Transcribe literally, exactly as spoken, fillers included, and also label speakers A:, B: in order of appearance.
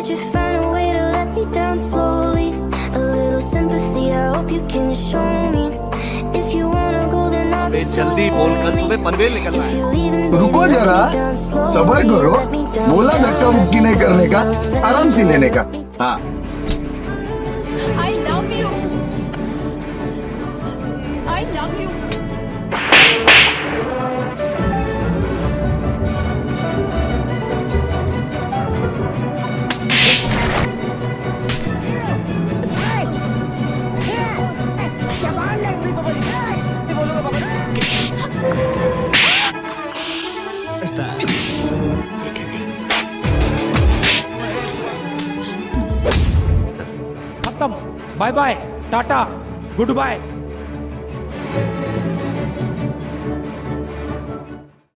A: Could you find a way to let me down slowly? A little sympathy, I hope you can show me. If you wanna go then I'll be so
B: जल्दी बोल, कल सुबह पनवेल निकलना है।
C: रुको जरा, सबर करो। बोला धक्का मुक्की नहीं करने का, आराम से लेने का। हाँ।
D: I love you. I love you.
E: खत्म, bye bye, tata, good bye.